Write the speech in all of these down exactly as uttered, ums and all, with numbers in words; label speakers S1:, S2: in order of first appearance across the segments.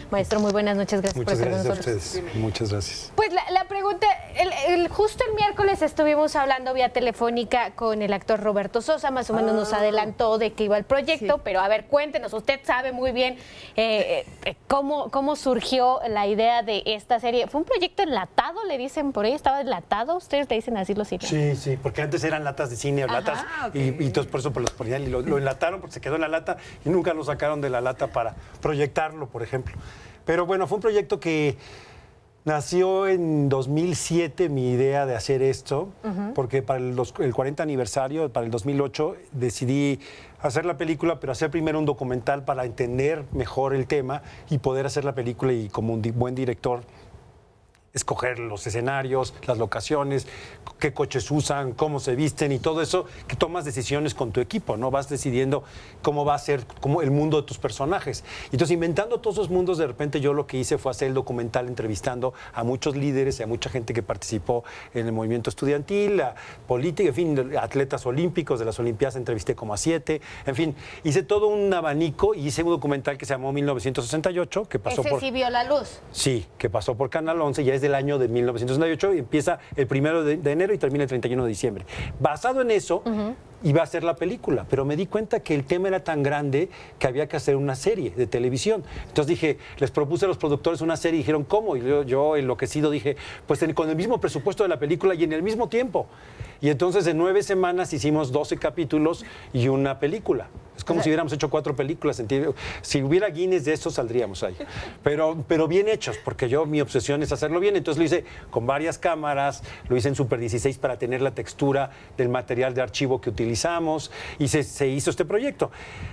S1: Maestro, muy buenas noches, gracias
S2: Muchas
S1: por estar
S2: gracias
S1: con nosotros.
S2: a ustedes. Muchas gracias.
S1: Pues la, la pregunta, el, el, justo el miércoles estuvimos hablando vía telefónica con el actor Roberto Sosa, más o menos ah. nos adelantó de que iba el proyecto, sí. pero a ver, cuéntenos, usted sabe muy bien eh, eh, cómo, cómo surgió la idea de esta serie. ¿Fue un proyecto enlatado, le dicen por ahí? ¿Estaba enlatado? ¿Ustedes le dicen así los cines?
S2: Sí, sí, porque antes eran latas de cine o Ajá, latas, okay. y, y entonces por eso pues, los ponían y lo, lo enlataron porque se quedó en la lata y nunca lo sacaron de la lata para proyectarlo, por ejemplo. Pero bueno, fue un proyecto que nació en dos mil siete, mi idea de hacer esto, uh-huh. porque para el, los, el cuarenta aniversario, para el dos mil ocho, decidí hacer la película, pero hacer primero un documental para entender mejor el tema y poder hacer la película y como un di- buen director escoger los escenarios, las locaciones, qué coches usan, cómo se visten y todo eso, que tomas decisiones con tu equipo, ¿no? Vas decidiendo cómo va a ser cómo el mundo de tus personajes. Entonces, inventando todos esos mundos, de repente yo lo que hice fue hacer el documental entrevistando a muchos líderes y a mucha gente que participó en el movimiento estudiantil, a política, en fin, atletas olímpicos, de las Olimpiadas entrevisté como a siete, en fin, hice todo un abanico y hice un documental que se llamó mil novecientos sesenta y ocho, que pasó
S1: ¿Ese
S2: por...
S1: sí vio la luz?
S2: Sí, que pasó por Canal once, ya es del año de mil novecientos sesenta y ocho, y empieza el primero de, de enero y termina el treinta y uno de diciembre. Basado en eso, uh-huh. iba a ser la película, pero me di cuenta que el tema era tan grande que había que hacer una serie de televisión. Entonces dije, les propuse a los productores una serie y dijeron, ¿cómo? Y yo, yo enloquecido dije, pues en, con el mismo presupuesto de la película y en el mismo tiempo. Y entonces en nueve semanas hicimos doce capítulos y una película. Es como o sea, si hubiéramos hecho cuatro películas. Si hubiera Guinness de eso, saldríamos ahí. Pero, pero bien hechos, porque yo, mi obsesión es hacerlo bien. Entonces lo hice con varias cámaras, lo hice en Super dieciséis para tener la textura del material de archivo que utilizamos, y se, se hizo este proyecto.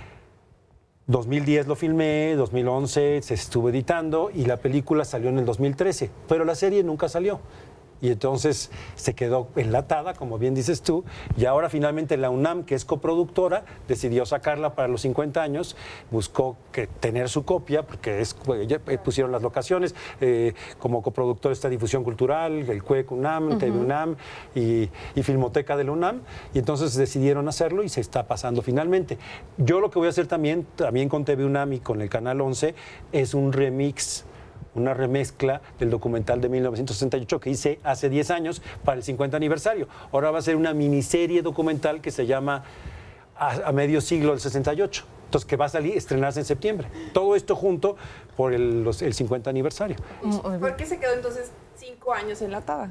S2: dos mil diez lo filmé, dos mil once se estuvo editando y la película salió en el dos mil trece, pero la serie nunca salió. Y entonces se quedó enlatada, como bien dices tú, y ahora finalmente la UNAM, que es coproductora, decidió sacarla para los cincuenta años, buscó que tener su copia, porque es, ya pusieron las locaciones, eh, como coproductor está Difusión Cultural, el C U E C UNAM, uh-huh. T V UNAM y, y Filmoteca de la UNAM, y entonces decidieron hacerlo y se está pasando finalmente. Yo lo que voy a hacer también, también con T V UNAM y con el Canal once, es un remix, una remezcla del documental de mil novecientos sesenta y ocho que hice hace diez años para el cincuenta aniversario. Ahora va a ser una miniserie documental que se llama A, a medio siglo del sesenta y ocho. Entonces, que va a salir, estrenarse en septiembre. Todo esto junto por el, los, el cincuenta aniversario.
S3: ¿Por qué se quedó entonces cinco años enlatada?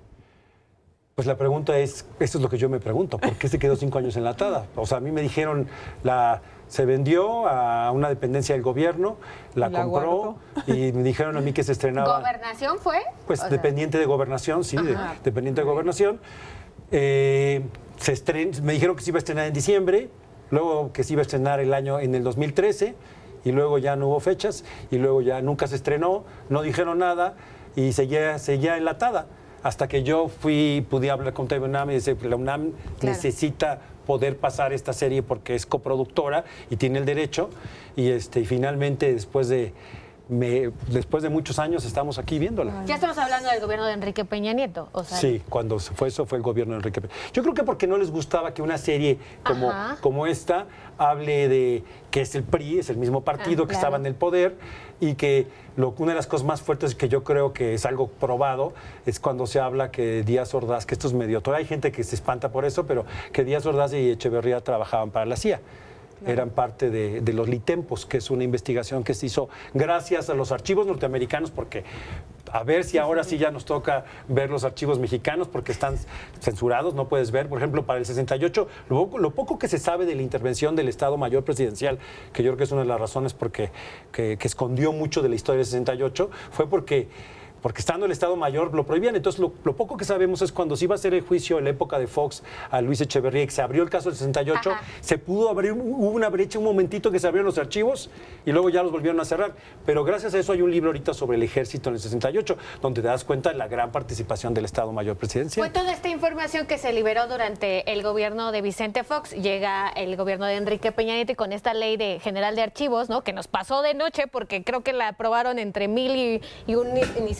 S2: Pues la pregunta es, eso es lo que yo me pregunto, ¿por qué se quedó cinco años enlatada? O sea, a mí me dijeron, la, se vendió a una dependencia del gobierno, la, la compró guardo. Y me dijeron a mí que se estrenaba...
S1: ¿Gobernación fue?
S2: Pues o dependiente sea... de gobernación, sí, de, dependiente de gobernación. Eh, se estren, me dijeron que se iba a estrenar en diciembre, luego que se iba a estrenar el año en el dos mil trece, y luego ya no hubo fechas, y luego ya nunca se estrenó, no dijeron nada, y seguía, seguía enlatada. Hasta que yo fui, pude hablar con T V UNAM y dice, la UNAM claro. necesita poder pasar esta serie porque es coproductora y tiene el derecho. Y, este, y finalmente, después de, me, después de muchos años, estamos aquí viéndola.
S1: Ya estamos hablando del gobierno de Enrique Peña Nieto. O sea...
S2: Sí, cuando fue eso fue el gobierno de Enrique Peña. Yo creo que porque no les gustaba que una serie como, como esta hable de que es el P R I, es el mismo partido ah, que claro. estaba en el poder, y que lo, una de las cosas más fuertes que yo creo que es algo probado es cuando se habla que Díaz Ordaz, que esto es medio... Hay gente que se espanta por eso, pero que Díaz Ordaz y Echeverría trabajaban para la C I A. Claro. Eran parte de, de los Litempos, que es una investigación que se hizo gracias a los archivos norteamericanos, porque a ver si ahora sí ya nos toca ver los archivos mexicanos, porque están censurados, no puedes ver. Por ejemplo, para el sesenta y ocho, lo, lo poco que se sabe de la intervención del Estado Mayor Presidencial, que yo creo que es una de las razones porque, que, que escondió mucho de la historia del sesenta y ocho, fue porque... porque estando el Estado Mayor lo prohibían. Entonces, lo, lo poco que sabemos es cuando se iba a hacer el juicio en la época de Fox a Luis Echeverría, que se abrió el caso del sesenta y ocho, Ajá. se pudo abrir, hubo una brecha, un momentito que se abrieron los archivos y luego ya los volvieron a cerrar. Pero gracias a eso hay un libro ahorita sobre el ejército en el sesenta y ocho, donde te das cuenta de la gran participación del Estado Mayor Presidencial.
S1: Fue toda esta información que se liberó durante el gobierno de Vicente Fox, llega el gobierno de Enrique Peña Nieto y con esta ley de general de archivos, ¿no? Que nos pasó de noche porque creo que la aprobaron entre mil y, y una iniciativa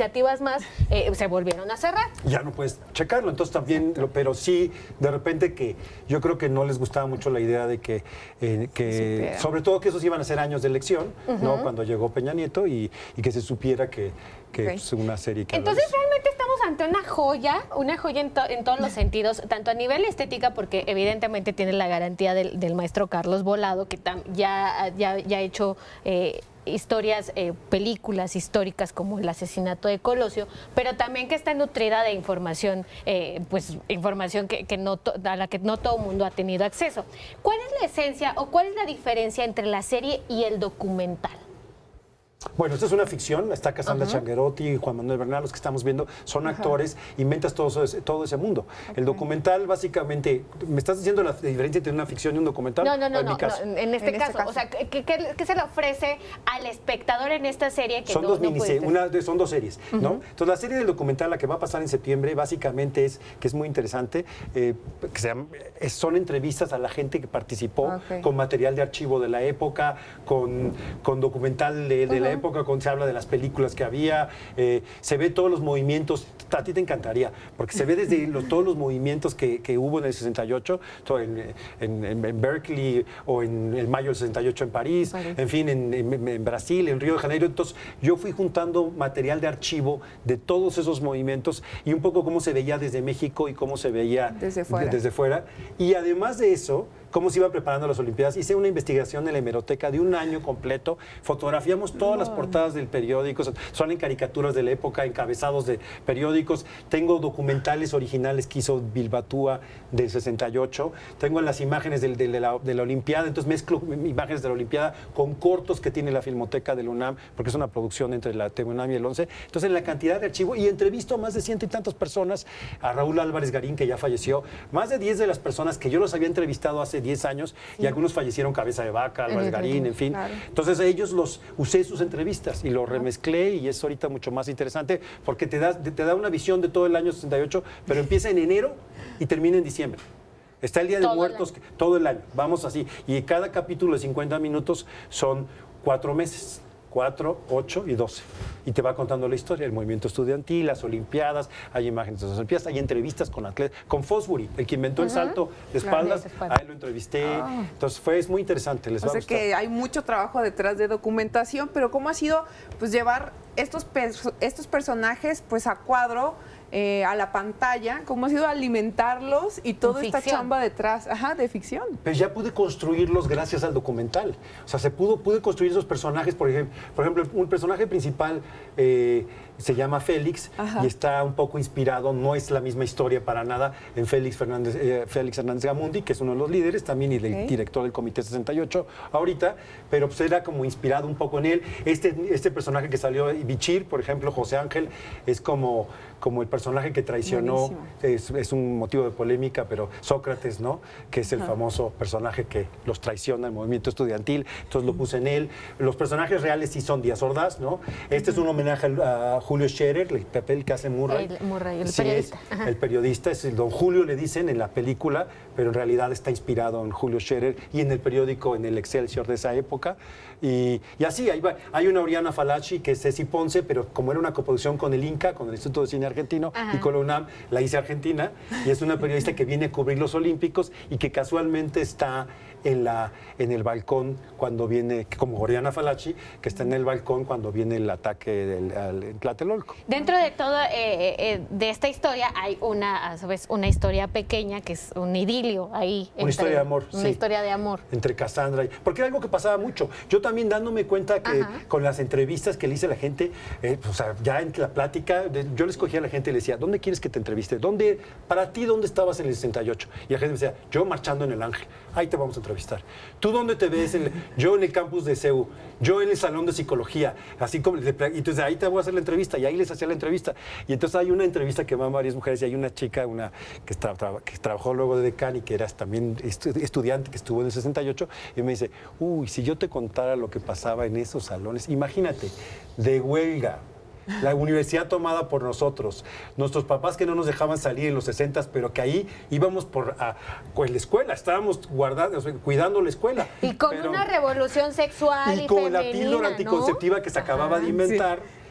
S1: creativas más eh, se volvieron a cerrar.
S2: Ya no puedes checarlo, entonces también, lo, pero sí, de repente que yo creo que no les gustaba mucho la idea de que, eh, que
S3: sí,
S2: sobre todo que esos iban a ser años de elección, uh-huh. ¿no? Cuando llegó Peña Nieto y, y que se supiera que, que okay. es una serie que...
S1: Entonces realmente estamos ante una joya, una joya en, to, en todos los sentidos, tanto a nivel estética, porque evidentemente tiene la garantía del, del maestro Carlos Volado, que tam, ya, ya, ya ha hecho... Eh, historias, eh, películas históricas como el asesinato de Colosio, pero también que está nutrida de información, eh, pues información que, que no to, a la que no todo el mundo ha tenido acceso. ¿Cuál es la esencia o cuál es la diferencia entre la serie y el documental?
S2: Bueno, esta es una ficción, está Cassandra uh-huh. Changuerotti y Juan Manuel Bernal, los que estamos viendo, son uh-huh. actores, inventas todo ese, todo ese mundo. Okay. El documental, básicamente, ¿me estás diciendo la diferencia entre una ficción y un documental?
S1: No, no, no,
S2: en,
S1: no,
S2: mi caso?
S1: no en, este, en caso, este caso, o sea, ¿qué, qué, qué se le ofrece al espectador en esta serie? Que
S2: son,
S1: no,
S2: dos
S1: no
S2: miniseries, una, son dos series, uh-huh. ¿no? Entonces, la serie del documental, la que va a pasar en septiembre, básicamente es, que es muy interesante, eh, que se llama, son entrevistas a la gente que participó okay. con material de archivo de la época, con, con documental de, de uh-huh. la época, con se habla de las películas que había, eh, se ve todos los movimientos, a ti te encantaría, porque se ve desde los, todos los movimientos que, que hubo en el sesenta y ocho, todo en, en, en Berkeley o en el mayo del sesenta y ocho en París, París. en fin, en, en, en Brasil, en Río de Janeiro. Entonces yo fui juntando material de archivo de todos esos movimientos y un poco cómo se veía desde México y cómo se veía
S3: desde fuera.
S2: De, desde fuera. Y además de eso, cómo se iba preparando las Olimpiadas. Hice una investigación en la hemeroteca de un año completo, fotografiamos todas no. las portadas del periódico, son en caricaturas de la época, encabezados de periódicos, tengo documentales originales que hizo Bilbatúa del sesenta y ocho, tengo las imágenes del, de, la, de la Olimpiada, entonces mezclo imágenes de la Olimpiada con cortos que tiene la Filmoteca del UNAM, porque es una producción entre la UNAM y el once, entonces en la cantidad de archivo, y entrevisto a más de ciento y tantas personas, a Raúl Álvarez Garín, que ya falleció, más de diez de las personas que yo los había entrevistado hace diez años, sí. y algunos fallecieron, Cabeza de Vaca, Álvarez Garín, en fin. Claro. Entonces ellos los usé sus entrevistas y los remezclé y es ahorita mucho más interesante porque te da, te da una visión de todo el año sesenta y ocho, pero empieza en enero y termina en diciembre. Está el Día de todo Muertos el todo el año, vamos así. Y cada capítulo de cincuenta minutos son cuatro meses. cuatro, ocho y doce. Y te va contando la historia, el movimiento estudiantil, las Olimpiadas, hay imágenes de las Olimpiadas, hay entrevistas con atletas, con Fosbury, el que inventó uh-huh. el salto de espaldas, a él lo entrevisté. Oh. Entonces fue, es muy interesante, les
S3: o
S2: va
S3: sea
S2: a gustar.
S3: Que hay mucho trabajo detrás de documentación, pero ¿cómo ha sido pues llevar estos, estos personajes pues a cuadro, Eh, a la pantalla, cómo ha sido alimentarlos y toda esta chamba detrás, ajá, de ficción?
S2: Pues ya pude construirlos gracias al documental. O sea, se pudo, pude construir esos personajes, por ejemplo, por ejemplo un personaje principal eh, se llama Félix ajá. y está un poco inspirado, no es la misma historia para nada, en Félix Fernández, eh, Félix Hernández Gamundi, que es uno de los líderes también y del okay. director del Comité sesenta y ocho ahorita, pero pues era como inspirado un poco en él. Este, este personaje que salió, Bichir, por ejemplo, José Ángel, es como, como el personaje que traicionó, es, es un motivo de polémica, pero Sócrates, ¿no? Que es el Ajá. famoso personaje que los traiciona el movimiento estudiantil, entonces lo puse en él. Los personajes reales sí son Díaz Ordaz, ¿no? Este uh-huh. es un homenaje a Julio Scherer, el papel que hace Murray.
S1: El, Murray, el
S2: sí,
S1: periodista.
S2: Es, el periodista, es el don Julio, le dicen en la película, pero en realidad está inspirado en Julio Scherer y en el periódico, en el Excelsior de esa época. Y, y así, hay, hay una Oriana Falachi, que es Ceci Ponce, pero como era una coproducción con el INCA, con el Instituto de Cine Argentino, Ajá. y con la UNAM, la hice argentina, y es una periodista que viene a cubrir los Olímpicos y que casualmente está en, la, en el balcón cuando viene, como Oriana Falachi, que está en el balcón cuando viene el ataque del al, Tlatelolco.
S1: Dentro de todo, eh, eh, de esta historia, hay una, a su vez, una historia pequeña, que es un idilio ahí.
S2: Una entre, historia de amor,
S1: Una
S2: sí.
S1: historia de amor.
S2: Entre Cassandra y... Porque era algo que pasaba mucho. Yo también dándome cuenta que Ajá. con las entrevistas que le hice a la gente, eh, o sea, ya en la plática, de, yo le escogía a la gente y le decía, ¿dónde quieres que te entreviste? ¿Dónde, para ti, dónde estabas en el sesenta y ocho? Y la gente me decía, yo marchando en el Ángel, ahí te vamos a entrevistar. ¿Tú dónde te ves? En el, yo en el campus de C E U, yo en el salón de psicología, así como, y entonces ahí te voy a hacer la entrevista, y ahí les hacía la entrevista. Y entonces hay una entrevista que van varias mujeres, y hay una chica, una que, tra tra que trabajó luego de decán y que era también estu estudiante, que estuvo en el sesenta y ocho, y me dice, uy, si yo te contara lo que pasaba en esos salones, imagínate, de huelga, la universidad tomada por nosotros, nuestros papás que no nos dejaban salir en los sesentas, pero que ahí íbamos por a, pues, la escuela, estábamos guardando, cuidando la escuela.
S1: Y con
S2: pero,
S1: una revolución sexual y,
S2: y con
S1: femenina,
S2: la píldora anticonceptiva, ¿no? que se acababa Ajá, de inventar. Sí.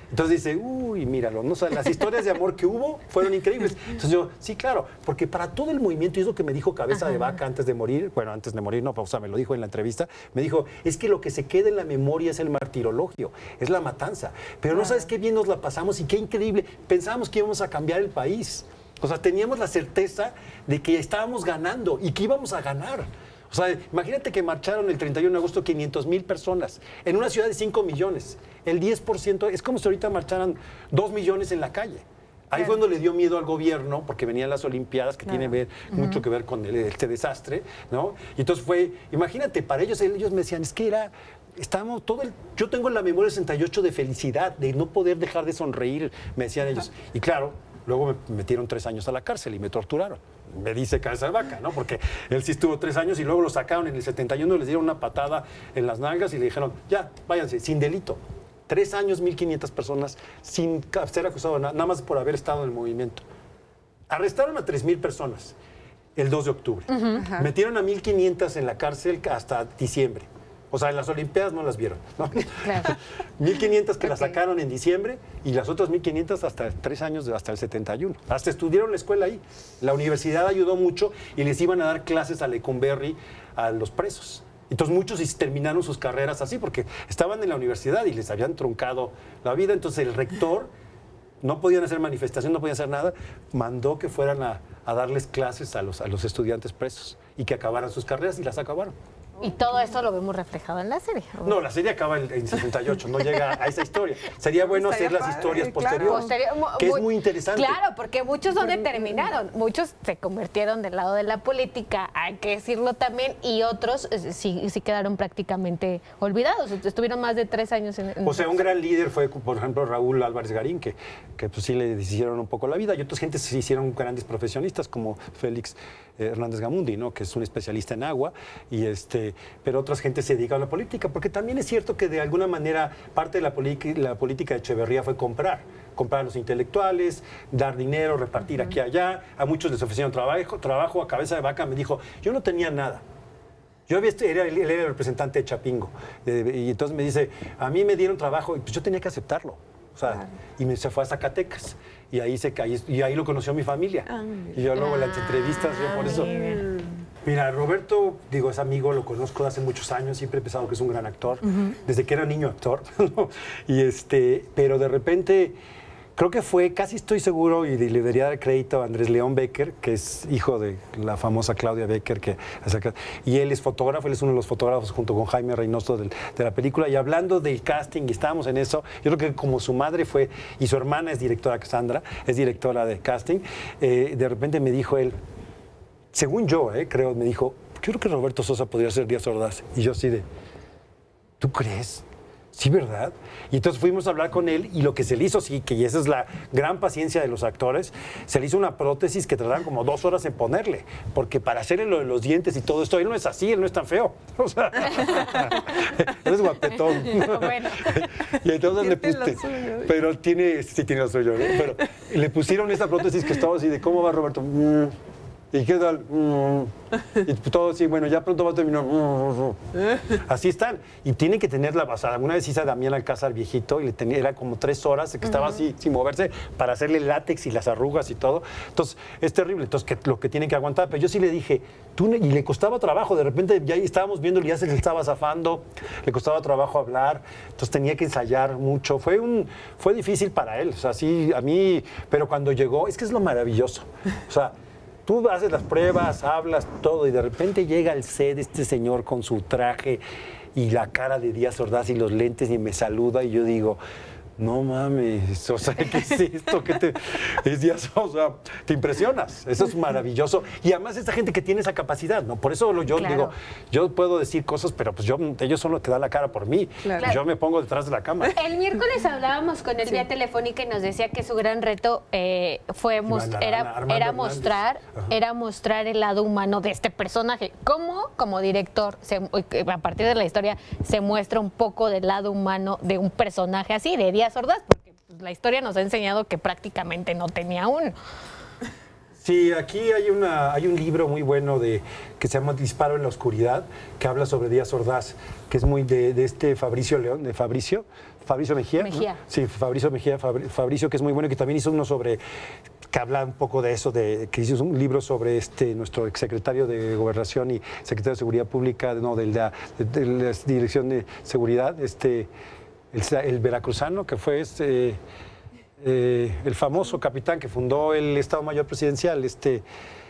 S2: Entonces dice, uy, míralo, ¿no? O sea, las historias de amor que hubo fueron increíbles. Entonces yo, sí, claro, porque para todo el movimiento, y es lo que me dijo Cabeza Ajá. de Vaca antes de morir, bueno, antes de morir, no, o sea, me lo dijo en la entrevista, me dijo, es que lo que se queda en la memoria es el martirologio, es la matanza. Pero no sabes qué bien nos la pasamos y qué increíble. Pensábamos que íbamos a cambiar el país. O sea, teníamos la certeza de que estábamos ganando y que íbamos a ganar. O sea, imagínate que marcharon el treinta y uno de agosto quinientas mil personas en una ciudad de cinco millones. El diez por ciento es como si ahorita marcharan dos millones en la calle. Ahí fue cuando le dio miedo al gobierno, porque venían las Olimpiadas, que claro. tiene ver, uh-huh. mucho que ver con el, este desastre, ¿no? Y entonces fue, imagínate, para ellos, ellos me decían, es que era... Estábamos todo el, yo tengo en la memoria sesenta y ocho de felicidad, de no poder dejar de sonreír, me decían ellos. Y claro, luego me metieron tres años a la cárcel y me torturaron. Me dice Cabeza de Vaca, ¿no? Porque él sí estuvo tres años y luego lo sacaron en el setenta y uno, les dieron una patada en las nalgas y le dijeron, ya, váyanse, sin delito. Tres años, mil quinientas personas sin ser acusado de nada, nada más por haber estado en el movimiento. Arrestaron a tres mil personas el dos de octubre. Uh-huh. Metieron a mil quinientas en la cárcel hasta diciembre. O sea, en las Olimpiadas no las vieron, ¿no? Claro. mil quinientas que okay. las sacaron en diciembre y las otras mil quinientas hasta tres años, hasta el setenta y uno. Hasta estudiaron la escuela ahí. La universidad ayudó mucho y les iban a dar clases a Lecumberri a los presos. Entonces muchos terminaron sus carreras así porque estaban en la universidad y les habían truncado la vida. Entonces el rector, no podían hacer manifestación, no podían hacer nada, mandó que fueran a, a darles clases a los, a los estudiantes presos y que acabaran sus carreras y las acabaron.
S1: Y todo esto lo vemos reflejado en la serie.
S2: No, la serie acaba en, en sesenta y ocho, no llega a esa historia. Sería bueno Estaría hacer las padre, historias posteriores, claro. Posterior, que muy, es muy interesante.
S1: Claro, porque muchos donde terminaron, muchos se convirtieron del lado de la política, hay que decirlo también, y otros eh, sí, sí quedaron prácticamente olvidados. Estuvieron más de tres años en... en
S2: o sea, un gran líder fue, por ejemplo, Raúl Álvarez Garín, que, que pues sí le hicieron un poco la vida, y otras gentes se hicieron grandes profesionistas, como Félix eh, Hernández Gamundi, ¿no? Que es un especialista en agua, y este... pero otras gente se dedica a la política, porque también es cierto que de alguna manera parte de la, la política de Echeverría fue comprar, comprar a los intelectuales, dar dinero, repartir uh-huh. aquí y allá, a muchos les ofrecieron trabajo, trabajo, a Cabeza de Vaca me dijo, yo no tenía nada. Yo había, era, él era el representante de Chapingo, eh, y entonces me dice, a mí me dieron trabajo, y pues yo tenía que aceptarlo. O sea, claro. y me, se fue a Zacatecas, y ahí, se, ahí, y ahí lo conoció mi familia. Ah, y yo luego en las entrevistas, yo por eso... Mira. Mira, Roberto, digo, es amigo, lo conozco de hace muchos años, siempre he pensado que es un gran actor, uh-huh. desde que era niño actor, ¿no? y este, pero de repente, creo que fue, casi estoy seguro, y le debería dar crédito a Andrés León Becker, que es hijo de la famosa Claudia Becker, que, y él es fotógrafo, él es uno de los fotógrafos junto con Jaime Reynoso de, de la película, y hablando del casting, y estábamos en eso, yo creo que como su madre fue, y su hermana es directora, Cassandra, es directora de casting, eh, de repente me dijo él, según yo, eh, creo, me dijo, yo creo que Roberto Sosa podría ser Díaz Ordaz. Y yo así de, ¿tú crees? Sí, ¿verdad? Y entonces fuimos a hablar con él y lo que se le hizo, sí, que esa es la gran paciencia de los actores, se le hizo una prótesis que tardaron como dos horas en ponerle, porque para hacerle lo de los dientes y todo esto, él no es así, él no es tan feo. O sea, él es guapetón. Bueno. Y entonces le puse, pero tiene, sí tiene lo suyo, ¿no? Pero le pusieron esa prótesis que estaba así de, ¿cómo va Roberto? Mm. ¿Y qué tal? Mm. Y todo así, bueno, ya pronto va a terminar. Mm. Así están. Y tienen que tener la basada. Una vez hice a Damián Alcázar viejito y le tenía, era como tres horas que estaba uh-huh. así, sin moverse, para hacerle látex y las arrugas y todo. Entonces, es terrible. Entonces, que, lo que tienen que aguantar. Pero yo sí le dije, tú, y le costaba trabajo. De repente ya estábamos viendo, ya se le estaba zafando, le costaba trabajo hablar. Entonces, tenía que ensayar mucho. Fue, un, fue difícil para él. O sea, sí, a mí, pero cuando llegó, es que es lo maravilloso. O sea, tú haces las pruebas, hablas, todo, y de repente llega al set este señor con su traje y la cara de Díaz Ordaz y los lentes y me saluda y yo digo, no mames, o sea, ¿qué es esto? ¿Qué te, es Díaz, o sea, te impresionas, eso es maravilloso. Y además esta gente que tiene esa capacidad, ¿no? Por eso lo, yo claro. digo, yo puedo decir cosas, pero pues yo, ellos son los que dan la cara por mí. Claro. Yo me pongo detrás de la cámara.
S1: El miércoles hablábamos con él sí. vía telefónica y nos decía que su gran reto eh, fue most era, era mostrar era mostrar el lado humano de este personaje. ¿Cómo, como director, se, a partir de la historia, se muestra un poco del lado humano de un personaje así, de Díaz Ordaz? Porque pues, la historia nos ha enseñado que prácticamente no tenía uno.
S2: Sí, aquí hay, una, hay un libro muy bueno de, que se llama Disparo en la Oscuridad, que habla sobre Díaz Ordaz, que es muy de, de este Fabricio León, de Fabricio, Fabricio Mejía.
S1: Mejía.
S2: ¿no? Sí, Fabricio Mejía, Fabricio, que es muy bueno, que también hizo uno sobre, que habla un poco de eso, de, que hizo un libro sobre este nuestro exsecretario de Gobernación y secretario de Seguridad Pública, no, de la, de la Dirección de Seguridad, este, el, el veracruzano, que fue este... Eh, el famoso capitán que fundó el Estado Mayor Presidencial, este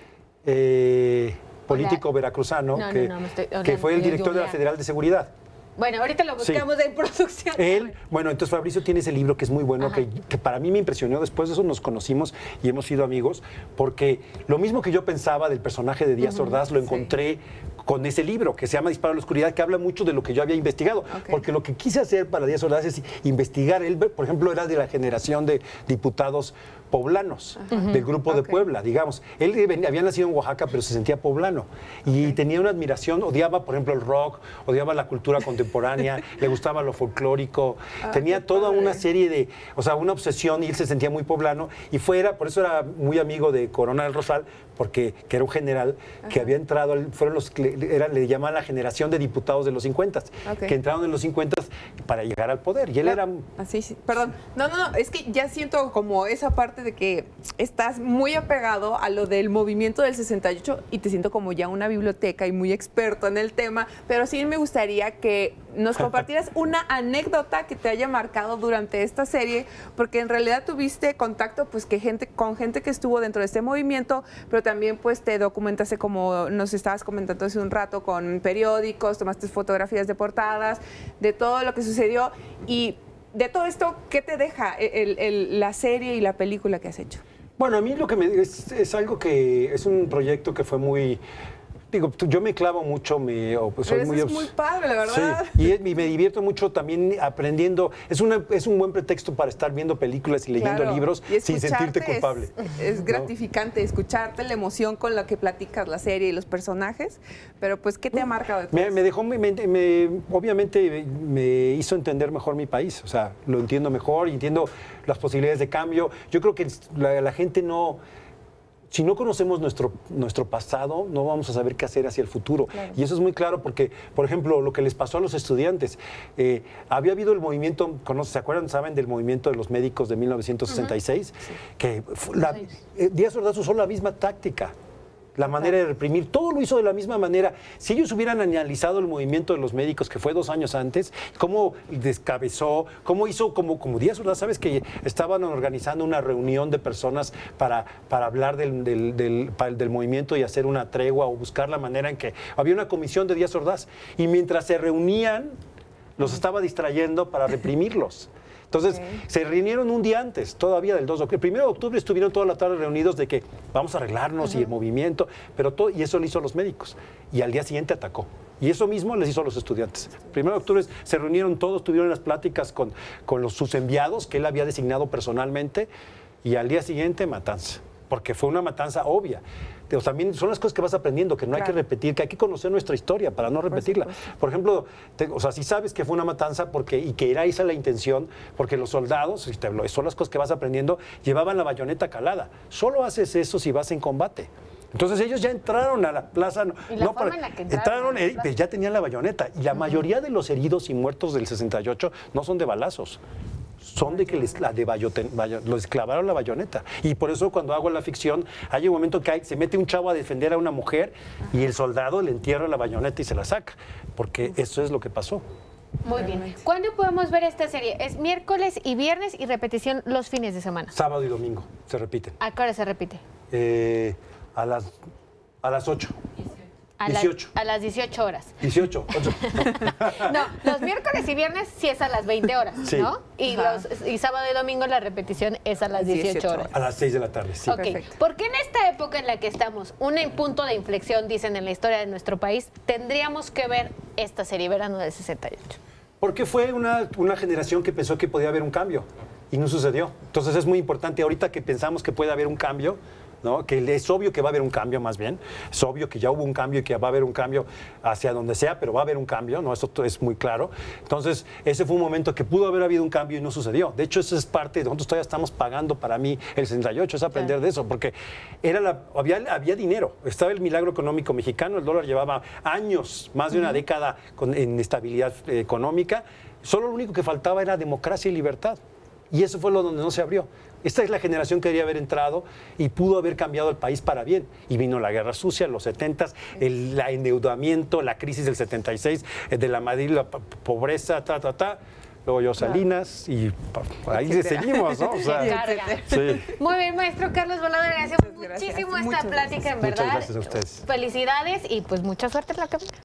S2: eh, político Hola. veracruzano, no, que, no, no, estoy, que fue el director de la Federal de Seguridad.
S1: Bueno, ahorita lo buscamos sí. en producción.
S2: Él, bueno, entonces Fabricio tiene ese libro que es muy bueno, que, que para mí me impresionó. Después de eso nos conocimos y hemos sido amigos, porque lo mismo que yo pensaba del personaje de Díaz uh-huh. Ordaz, lo encontré sí. con ese libro que se llama Disparo a la Oscuridad, que habla mucho de lo que yo había investigado. Okay. Porque lo que quise hacer para Díaz Ordaz es investigar. Él, por ejemplo, era de la generación de diputados poblanos, uh-huh. del grupo okay. de Puebla, digamos. Él había nacido en Oaxaca, pero se sentía poblano. Y okay. tenía una admiración, odiaba, por ejemplo, el rock, odiaba la cultura contemporánea, le gustaba lo folclórico, ah, tenía toda padre. una serie de, o sea, una obsesión, y él se sentía muy poblano. Y fuera, por eso era muy amigo de Corona del Rosal, porque que era un general Ajá. que había entrado, fueron los que era, le llamaban la generación de diputados de los cincuenta, okay. que entraron en los cincuenta para llegar al poder. Y él
S3: claro.
S2: era...
S3: Así, sí. Perdón, no, no, no, es que ya siento como esa parte de que estás muy apegado a lo del movimiento del sesenta y ocho y te siento como ya una biblioteca y muy experto en el tema, pero sí me gustaría que nos compartieras una anécdota que te haya marcado durante esta serie, porque en realidad tuviste contacto pues que gente con gente que estuvo dentro de este movimiento, pero también pues te documentaste, como nos estabas comentando hace un rato, con periódicos, tomaste fotografías de portadas, de todo lo que sucedió. Y de todo esto, ¿qué te deja el, el, la serie y la película que has hecho?
S2: Bueno, a mí lo que me es, es algo que es un proyecto que fue muy... Digo, yo me clavo mucho, me, oh, pues soy
S3: Pero
S2: muy...
S3: Eso es muy padre, la verdad.
S2: Sí, y, y me divierto mucho también aprendiendo. Es, una, es un buen pretexto para estar viendo películas y leyendo
S3: claro.
S2: libros
S3: y
S2: sin sentirte culpable.
S3: Es, es gratificante, ¿no? Escucharte la emoción con la que platicas la serie y los personajes, pero pues, ¿qué te ha marcado de todo
S2: me, me dejó, me, me, obviamente me hizo entender mejor mi país, o sea, lo entiendo mejor y entiendo las posibilidades de cambio. Yo creo que la, la gente no... Si no conocemos nuestro, nuestro pasado, no vamos a saber qué hacer hacia el futuro. Claro. Y eso es muy claro porque, por ejemplo, lo que les pasó a los estudiantes, eh, había habido el movimiento, ¿se acuerdan, saben, del movimiento de los médicos de mil novecientos sesenta y seis? Uh-huh. Sí. Que la, eh, Díaz Ordaz usó la misma táctica. La manera de reprimir, todo lo hizo de la misma manera. Si ellos hubieran analizado el movimiento de los médicos, que fue dos años antes, cómo descabezó, cómo hizo, como, como Díaz Ordaz, sabes que estaban organizando una reunión de personas para, para hablar del, del, del, del movimiento y hacer una tregua o buscar la manera en que... Había una comisión de Díaz Ordaz y mientras se reunían, los estaba distrayendo para reprimirlos. Entonces, okay. se reunieron un día antes, todavía del dos de octubre. El primero de octubre estuvieron toda la tarde reunidos de que vamos a arreglarnos uh-huh. y el movimiento, pero todo, y eso lo hizo a los médicos. Y al día siguiente atacó. Y eso mismo les hizo a los estudiantes. El primero de octubre se reunieron todos, tuvieron las pláticas con, con los, sus enviados que él había designado personalmente, y al día siguiente matanza, porque fue una matanza obvia. O sea, también son las cosas que vas aprendiendo, que no claro. hay que repetir, que hay que conocer nuestra historia para no repetirla. Por, Por ejemplo, te, o sea, si sabes que fue una matanza porque, y que era esa la intención, porque los soldados, son las cosas que vas aprendiendo, llevaban la bayoneta calada. Solo haces eso si vas en combate. Entonces ellos ya entraron a la plaza, no,
S1: ¿Y la
S2: no
S1: forma
S2: para,
S1: en la que
S2: entraron,
S1: entraron
S2: eh, ya tenían la bayoneta. Y la uh-huh. mayoría de los heridos y muertos del sesenta y ocho no son de balazos. Son de que les, la de bayoten, bayo, les clavaron la bayoneta. Y por eso cuando hago la ficción, hay un momento que hay, se mete un chavo a defender a una mujer y el soldado le entierra la bayoneta y se la saca. Porque eso es lo que pasó.
S1: Muy bien. ¿Cuándo podemos ver esta serie? Es miércoles y viernes y repetición los fines de semana.
S2: Sábado y domingo, se repiten.
S1: ¿A qué hora se repite?
S2: Eh, a las, a las ocho.
S1: A,
S2: dieciocho.
S1: La, a las dieciocho horas.
S2: dieciocho, ocho.
S1: No, los miércoles y viernes sí es a las veinte horas, sí. ¿no? Y, los, y sábado y domingo la repetición es a las dieciocho horas.
S2: A las seis de la tarde, sí.
S1: Ok, perfecto. Porque en esta época en la que estamos, un punto de inflexión, dicen, en la historia de nuestro país, tendríamos que ver esta serie, Verano del sesenta y ocho.
S2: Porque fue una, una generación que pensó que podía haber un cambio y no sucedió. Entonces es muy importante, ahorita que pensamos que puede haber un cambio, ¿no? Que es obvio que va a haber un cambio más bien, es obvio que ya hubo un cambio y que va a haber un cambio hacia donde sea, pero va a haber un cambio, ¿no? Eso es muy claro. Entonces, ese fue un momento que pudo haber habido un cambio y no sucedió. De hecho, eso es parte de nosotros todavía estamos pagando para mí el sesenta y ocho, es aprender sí. de eso, porque era la, había, había dinero, estaba el milagro económico mexicano, el dólar llevaba años, más de una uh-huh. década con, en estabilidad eh, económica, solo lo único que faltaba era democracia y libertad. Y eso fue lo donde no se abrió. Esta es la generación que debería haber entrado y pudo haber cambiado el país para bien. Y vino la guerra sucia, los setentas, el la endeudamiento, la crisis del setenta y seis, de la Madrid, la pobreza, ta, ta, ta. Luego yo Salinas y por ahí etcétera. Seguimos, ¿no? O sea,
S1: sí. Muy bien, maestro Carlos Volado, agradecemos muchísimo esta plática, en verdad.
S2: Muchas gracias a ustedes.
S1: Felicidades y pues mucha suerte en la cabina.